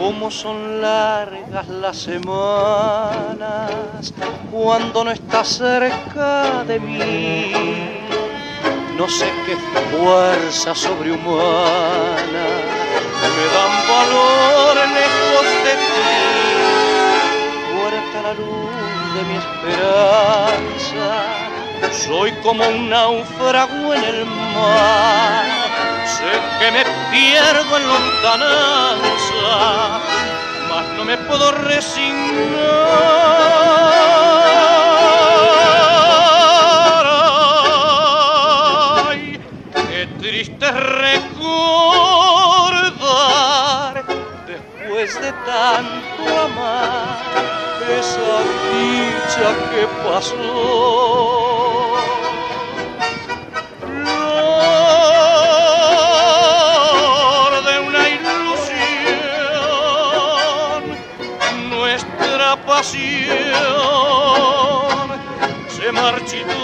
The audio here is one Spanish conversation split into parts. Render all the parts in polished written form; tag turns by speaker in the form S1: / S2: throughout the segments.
S1: Cómo son largas las semanas cuando no estás cerca de mí. No sé qué fuerza sobrehumana me dan valor lejos de ti. Muerta la luz de mi esperanza, soy como un náufrago en el mar. Sé que me pierdo en lontananza, mas no me puedo resignar. Ay, qué triste es recordar, después de tanto amar, esa dicha que pasó. Pasión se marchitó.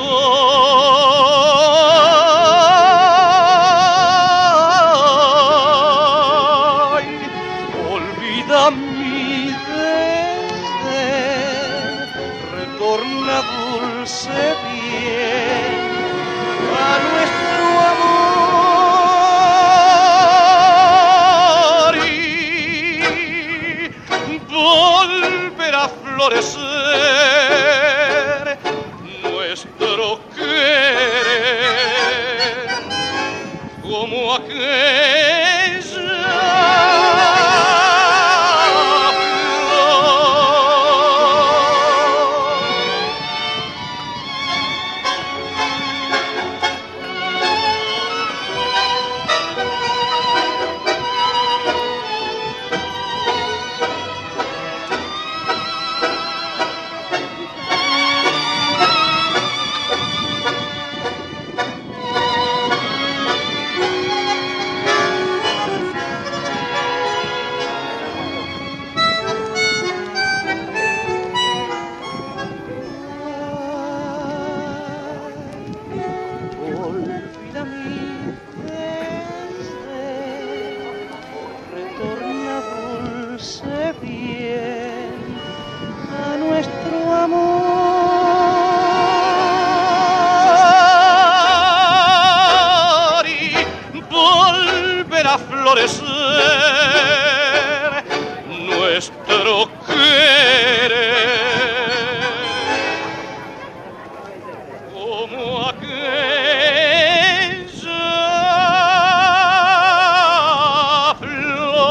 S1: Ay, olvida mi desdén, retorna dulce bien a nuestro amor y volverá a florecer nuestro querer como aquella florecer nuestro querer como aquella flor.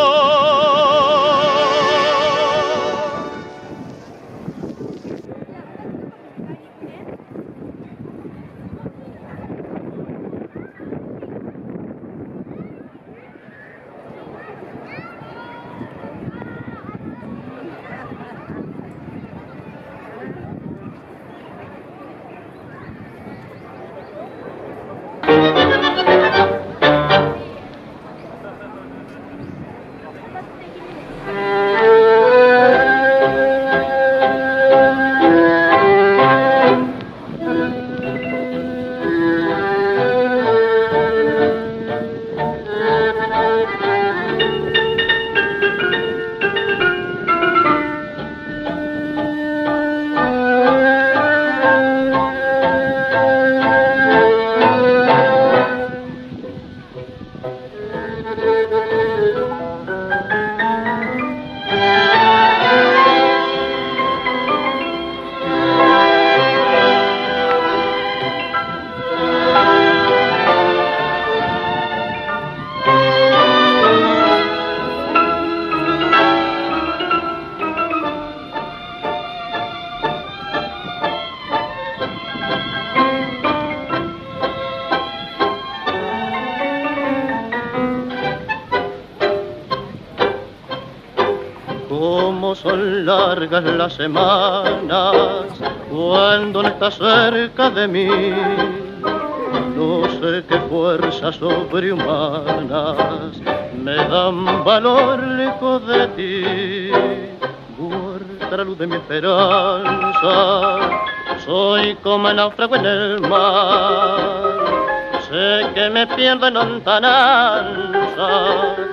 S1: Cómo son largas las semanas cuando no estás cerca de mí. No sé qué fuerzas sobrehumanas me dan valor lejos de ti. Muerta la luz de mi esperanza, soy como el náufrago en el mar. Sé que me pierdo en lontananza,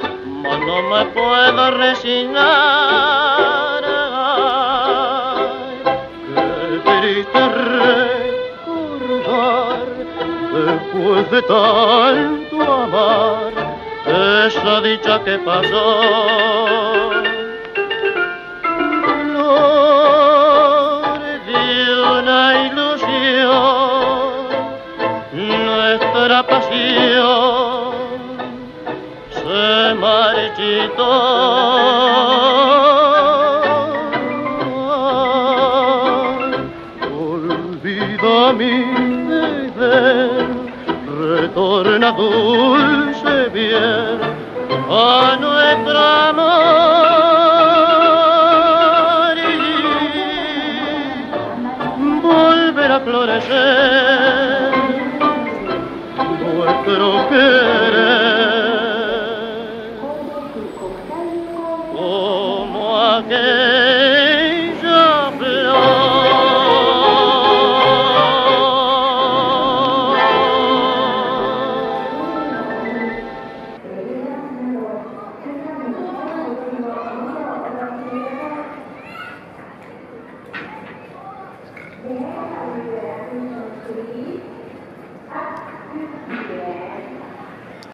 S1: mas no me puedo resignar. Ay, qué triste recordar, después de tanto amar, esa dicha que pasó. Flor de una ilusión, nuestra pasión se marchitó. Olvida mi desdén, retorna dulce bien a nuestro amor y volver a florecer nuestro querer como aquella flor.